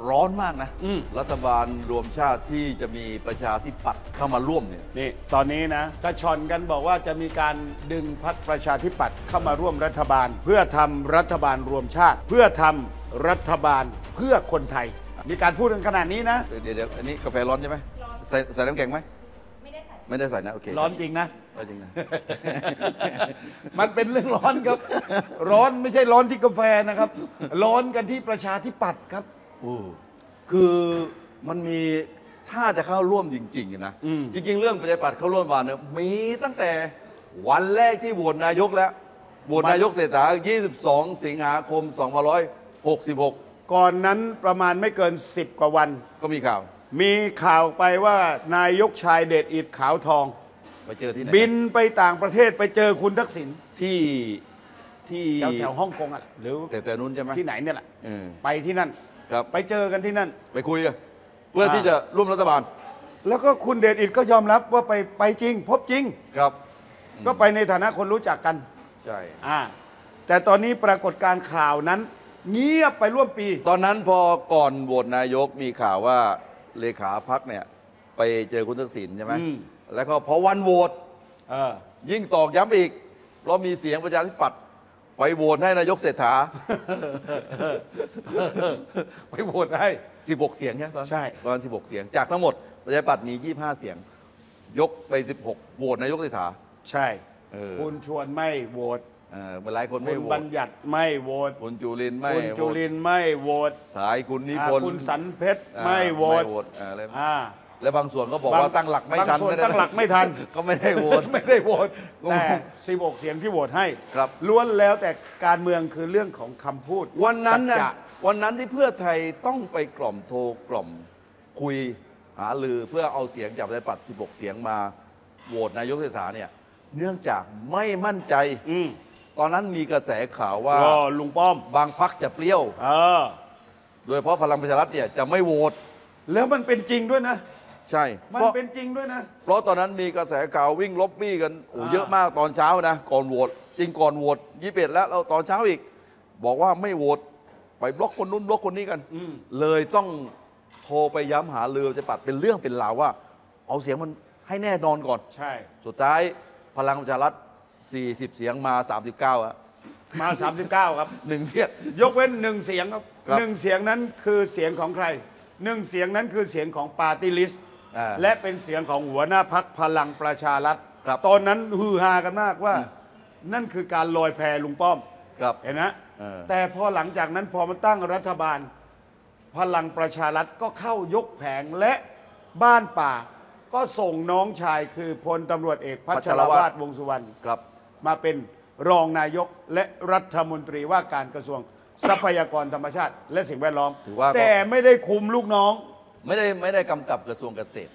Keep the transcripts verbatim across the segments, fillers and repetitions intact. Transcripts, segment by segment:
ร้อนมากนะอืมรัฐบาลรวมชาติที่จะมีประชาธิปัตย์เข้ามาร่วมเนี่ยนี่ตอนนี้นะกระชอนกันบอกว่าจะมีการดึงพรรคประชาธิปัตย์เข้ามาร่วมรัฐบาล เพื่อทำรัฐบาลรวมชาติ เพื่อทำรัฐบาลเพื่อคนไทย มีการพูดกันขนาดนี้นะเดี๋ยวเดี๋ยวอันนี้กาแฟร้อนใช่ไหมใส่ใส่น้ำแข็งไหมไม่ได้ใส่ไม่ได้ใส่นะโอเคร้อนจริงนะร้อนจริงนะมันเป็นเรื่องร้อนครับ ร้อนไม่ใช่ร้อนที่กาแฟนะครับ ร้อนกันที่ประชาธิปัตย์ครับโอ้คือมันมีถ้าจะเข้าร่วมจริงๆนะอืมจริง ๆ เรื่องประชาธิปัตย์เข้าร่วมมาเนี่ยมีตั้งแต่วันแรกที่โหวตนายกแล้วโหวตนายกเศรษฐายี่สิบสอง สิงหาคม สองพันห้าร้อยหกสิบหกก่อนนั้นประมาณไม่เกินสิบกว่าวันก็มีข่าวมีข่าวไปว่านายกชายเดชอิดขาวทองไปเจอที่ไหนบินไปต่างประเทศไปเจอคุณทักษิณที่ที่แถวแถวฮ่องกงอ่ะหรือแต่แต่นู้นใช่ไหมที่ไหนเนี่ยแหละเออไปที่นั่นครับไปเจอกันที่นั่นไปคุยกันเพื่อที่จะร่วมรัฐบาลแล้วก็คุณเดชอิดก็ยอมรับว่าไปไปจริง พบจริงครับก็ไปในฐานะคนรู้จักกันใช่อ่าแต่ตอนนี้ปรากฏการณ์ข่าวนั้น เงียบไปร่วมปีตอนนั้นพอก่อนโหวตนายกมีข่าวว่าเลขาพักเนี่ยไปเจอคุณทักษิณใช่ไหมอืมแล้วก็พอวันโหวตเออยิ่งตอกย้ำอีก เพราะมีเสียงประชาธิปัตย์ไปโหวตให้นายกเศรษฐาไปโหวตให้สิบหก เสียงใช่ไหมตอนใช่ประมาณสิบหก เสียง จากทั้งหมดประชาธิปัตย์มียี่สิบห้าเสียง ยกไปสิบหกโหวตนายกเศรษฐาใช่เออคุณชวนไม่โหวตเออหลายคนคุไม่ณโหวบัตญญัติไม่โหวตคุณจุลินทร์ไม่คุณโหวตจุลินทร์ไม่โหวตสายคุณนิอ่าพนธ์คุณสันเพชรอ่าไม่โหวตอ่าอะไรอ่าและบางส่วนก็บอกบางว่าตั้งหลักไม่บางทันส่วนไม่ได้ตั้งหลักไม่ทันก็ไม่ได้โหวตไม่ได้โหวตงงแต่สิบหกเสียงที่โหวตให้ครับล้วนแล้วแต่การเมืองคือเรื่องของคำพูดวันนั้นนะสัจจะวันนั้นที่เพื่อไทยต้องไปกล่อมโทรกล่อมคุยหาลือเพื่อเอาเสียงจากประชาธิปัตย์สิบหก เสียงมาโหวตนายกเศรษฐาเนี่ยเนื่องจากไม่มั่นใจอืมตอนนั้นมีกระแสข่าวว่าก็ลุงป้อมบางพักจะเปรี้ยวเออโดยเฉพาะพลังประชารัฐเนี่ยจะไม่โหวตแล้วมันเป็นจริงด้วยนะใช่มันเพราะเป็นจริงด้วยนะเพราะตอนนั้นมีกระแสข่าววิ่งล็อบบี้กันโอ้อ่าเยอะมากตอนเช้านะก่อนโหวตจริงก่อนโหวตยี่สิบเอ็ดแล้วเราตอนเช้าอีก บอกว่าไม่โหวตไปบล็อกคนนู้นบล็อกคนนี้กันอืมเลยต้องโทรไปย้ำหาเรือจะปัดเป็นเรื่องเป็นราวว่า เอาเสียงมันให้แน่นอนก่อนใช่สุดท้ายพลังประชารัฐสี่สิบ เสียงมา สามสิบเก้าอะมา สามสิบเก้า ครับหนึ่งเสียงยกเว้นหนึ่งเสียงครับครับหนึ่งเสียงนั้นคือเสียงของใครหนึ่งเสียงนั้นคือเสียงของปาร์ตี้ลิสต์อ่าและเป็นเสียงของหัวหน้าพักพลังประชารัฐครับตอนนั้นฮือฮากันมากว่า นั่นคือการลอยแพลุงป้อมครับเห็นไหมเออแต่พอหลังจากนั้นพอมันตั้งรัฐบาล พลังประชารัฐก็เข้ายกแผงและบ้านป่า ก็ส่งน้องชายคือพลตำรวจเอกพัชรวาทวงษ์สุวรรณครับมาเป็นรองนายกและรัฐมนตรีว่าการกระทรวงทรัพยากรธรรมชาติ และสิ่งแวดล้อมถือว่าก็แต่ไม่ได้คุมลูกน้องไม่ได้ไม่ได้กำกับกระทรวงเกษตร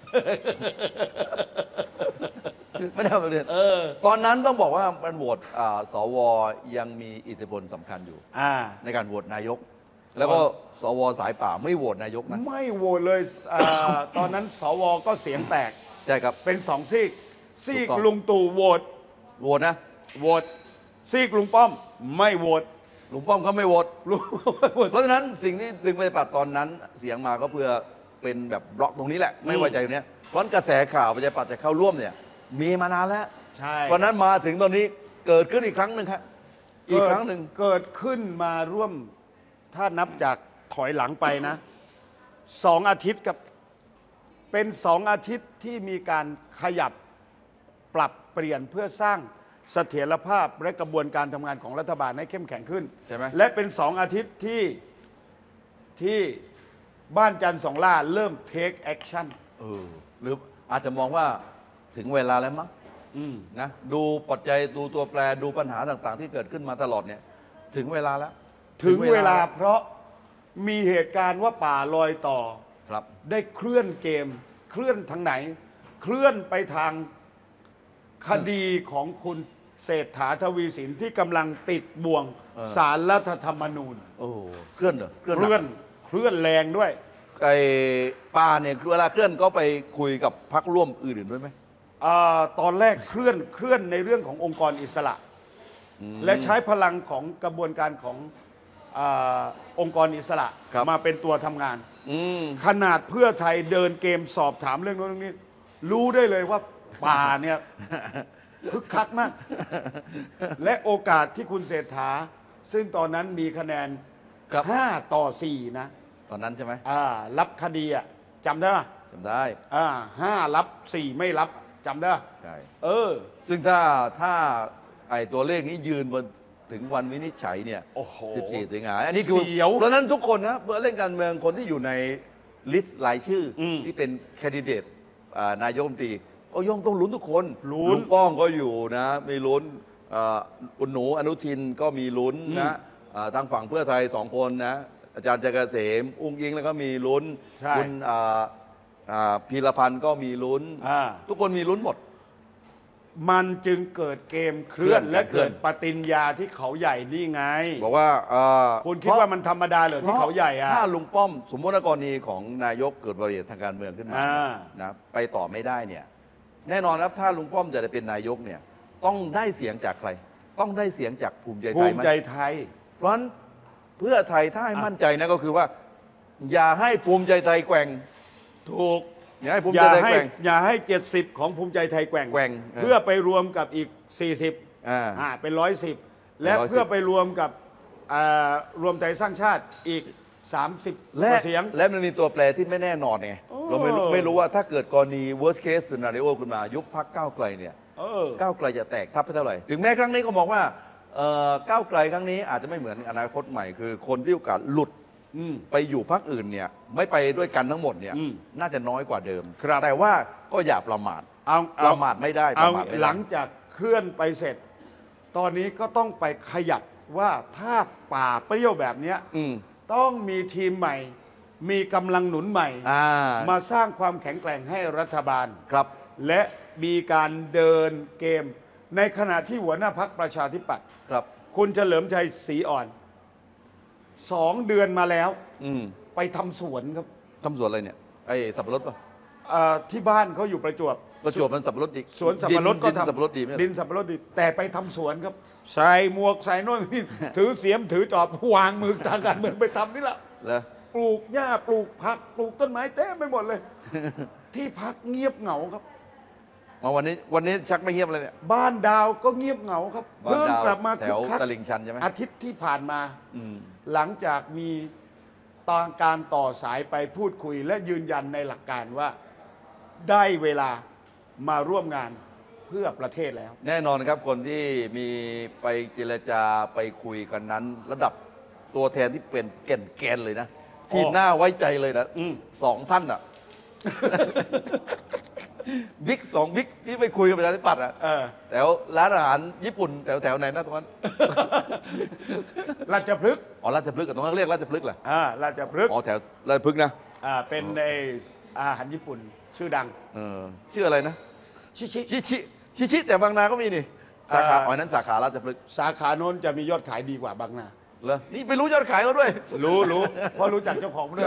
ไม่ได้ทำเรียนตอนนั้นต้องบอกว่ามันโหวตอ่าสวยังมีอิทธิพลสำคัญอยู่อ่าในการโหวตนายก แล้วก็สวสายป่าไม่โหวตนายกนะไม่โหวตเลยอาตอนนั้นสวก็เสียงแตกใช่ครับเป็นสองซีก ซีกถูกต้องลุงตู่โหวตโหวตนะโหวตซีกลุงป้อม ไม่โหวตลุงป้อมก็ไม่โหวตลุงเพราะฉะนั้นสิ่งที่ดึงไปฏิบัติตอนนั้นเสียงมาก็เพื่อเป็นแบบบล็อกตรงนี้แหละ ไม่ไว้ใจตรงเนี้ยเพราะฉะนั้นกระแสข่าวประชาธิปัตย์จะเข้าร่วมเนี่ยมีมานานแล้วใช่วันนั้นมาถึงตอนนี้เกิดขึ้นอีกครั้งหนึ่งครับอีกครั้งหนึ่งเกิดขึ้นมาร่วมถ้านับจากถอยหลังไปนะสองอาทิตย์กับเป็นสองอาทิตย์ที่มีการขยับปรับเปลี่ยนเพื่อสร้างเสถียรภาพและกระบวนการทำงานของรัฐบาลให้เข้มแข็งขึ้นใช่ไหมและเป็นสองอาทิตย์ที่ที่บ้านจันทร์สองล่าเริ่ม take action เออหรืออาจจะมองว่าถึงเวลาแล้วมั้งอืมนะดูปัจจัยดูตัวแปรดูปัญหาต่างๆ ที่เกิดขึ้นมาตลอดเนี่ยถึงเวลาแล้วถึงเวลาเพราะมีเหตุการณ์ว่าป่าลอยต่อครับได้เคลื่อนเกม เคลื่อนทางไหน เคลื่อนไปทางคดีของคุณเศรษฐาทวีสินที่กำลังติดบ่วงเออสารรัฐธรรมนูญโอ้โหเคลื่อนเหรอเคลื่อนเคลื่อนเคลื่อนแรงด้วยไอ้ป้าเนี่ยเวลาเคลื่อนก็ไปคุยกับพรรคร่วมอื่นๆด้วยไหมอาตอนแรกเคลื่อนเคลื่อนในเรื่องขององค์กรอิสระ และใช้พลังของกระบวนการของออาองค์กรอิสระครับมาเป็นตัวทำงานอืมขนาดเพื่อไทยเดินเกมสอบถามเรื่องโน้นเรื่องนี้ รู้ได้เลยว่าป่าเนี่ยคึกคักมาก และโอกาสที่คุณเศรษฐา ซึ่งตอนนั้นมีคะแนนครับห้าต่อสี่นะตอนนั้นใช่ไหมอ่ารับคดีอ่ะจำได้ปะจำได้อ่าห้ารับสี่ไม่รับจำได้ปะใช่เออซึ่งถ้าถ้าไอตัวเลขนี้ยืนบนถึงวันวินิจฉัยเนี่ยโอ้โหสิบสี่ สิงหาอันนี้คือเสียวเพราะฉะนั้นทุกคนนะเพื่อเล่นการเมืองคนที่อยู่ในลิสต์รายชื่ออมที่เป็นแคนดิเดตอ่านายกรัฐมนตรีก็ย่อมต้องลุ้นทุกคนลุ้นลุงป้องก็อยู่นะมีลุ้นอ่าคุณหนูอนุทินก็มีลุ้นนะอ่าทางฝั่งเพื่อไทยสองคนนะอาจารย์จักรเกษมอุ้งอิงแล้วก็มีลุ้นใช่คุณอ่าอ่าพีรพันธ์ก็มีลุ้นอ่าทุกคนมีลุ้นหมดมันจึงเกิดเกมเคลื่อนเคลื่อนและเคลื่เกิอนดปฏิญญาที่เขาใหญ่นี่ไงบอกว่าเอ่อคุณคิดว่ามันธรรมดาเหรอที่เขาใหญ่อะถ้าลุงป้อมสมมติกรณีของนายกเกิดบริเหตุทางการเมืองขึ้นมาอ่านะไปต่อไม่ได้เนี่ยแน่นอนครับถ้าลุงป้อมจะได้เป็นนายกเนี่ยต้องได้เสียงจากใคร ต้องได้เสียงจากภูมิใจภูไทยมิไหมใจไทยเพราะฉะนั้นเพื่อไทยถ้าให้มั่นใจนะก็คือว่า อย่าให้ภูมิใจไทยแกว่งถูกอย่าให้ภูมิอใจย่าไทยให้แกว่งอย่าให้เจ็ดสิบของภูมิใจไทยแกว่งแกว่งเออเพื่อไปรวมกับอีกสี่สิบอ่าอ่าเป็นร้อยสิบและเป็นร้อยสิบเพื่อไปรวมกับอ่ารวมไทยสร้างชาติอีกสามสิบกและว่าเสียงและมันมีตัวแปรที่ไม่แน่นอนไงโอ้เราไม่รู้ไม่รู้ว่าถ้าเกิดกรณี worst case scenario ขึ้นมายุบพักก้าวไกลเนี่ยเออก้าวไกลจะแตกทับไปเท่าไหร่ ถึงแม้ครั้งนี้ก็มองว่าเอ่อก้าวไกลครั้งนี้อาจจะไม่เหมือนอนาคตใหม่ คือคนที่โอกาสหลุดอืมไปอยู่พักอื่นเนี่ยไม่ไปด้วยกันทั้งหมดเนี่ยอืมน่าจะน้อยกว่าเดิมครับแต่ว่าก็อย่าประมาทเอาปเอาระมาทไม่ได้ปเอาระมาทไม่ได้หลังจากเคลื่อนไปเสร็จ ตอนนี้ก็ต้องไปขยับว่าถ้าป่าเปรี้ยวแบบเนี้ยอืมต้องมีทีมใหม่ มีกำลังหนุนใหม่อ่ามาสร้างความแข็งแกร่งให้รัฐบาลครับและมีการเดินเกม ในขณะที่หัวหน้าพักประชาธิปัตย์ครับคุณเฉลิมชัยศรีอ่อนสองเดือนมาแล้วอืมไปทำสวนครับทำสวนอะไรเนี่ยไอ้สับปะรดป่ะเอ่อที่บ้านเขาอยู่ประจวบประจวบมันสับปะรดอีกสวนสับปะรดดินก็ดินทำสับปะรดดีไหมดินสับปะรดดีแต่ไปทำสวนครับ ใส่หมวกใส่โน่นนี่ ถือเสียมถือจอบวางมือทางการเมืองไปทำนี่แหละเหรอปลูกหญ้าปลูกผักปลูกต้นไม้เต็มไปหมดเลย ที่พักเงียบเหงาครับมาวันนี้วันนี้ชักไม่เงียบเลยเนี่ยบ้านดาวก็เงียบเหงาครับบ้านเพิ่งดาวกลับมาแถคึกวคักตลิ่งชันใช่ไหมอาทิตย์ที่ผ่านมาอืมหลังจากมีตอนการต่อสายไปพูดคุย และยืนยันในหลักการว่าได้เวลามาร่วมงานเพื่อประเทศแล้วแน่นอนครับคนที่มีไปเจรจาไปคุยกันนั้น ระดับตัวแทนที่เป็นแก่นแกนเลยนะ ที่อ๋อน่าไว้ใจเลยนะอืมสองท่านอ่ะ บิ๊กสองบิ๊กที่ไปคุยกับประชาธิปัตย์อ่ะเออแถวร้านอาหารญี่ปุ่นแถวแถวไหนนะตรงนั้นราชพฤกษ์อ๋อราชพฤกษ์อะตรงนั้นเรียกราชพฤกษ์เหรออ่าราชพฤกษ์อ๋อแถวราชพฤกษ์นะอ่าเป็นในอาหารญี่ปุ่นชื่อดังเออชื่ออะไรนะชิชิชิชิชิชิแต่บางนาก็มีนี่สาขาอ่าอ๋อนั้นสาขาราชพฤกษ์สาขาโน้นจะมียอดขายดีกว่าบางนาเหรอนี่ไปรู้ยอดขายเขาด้วยรู้รู้เพราะรู้จักเจ้าของด้วย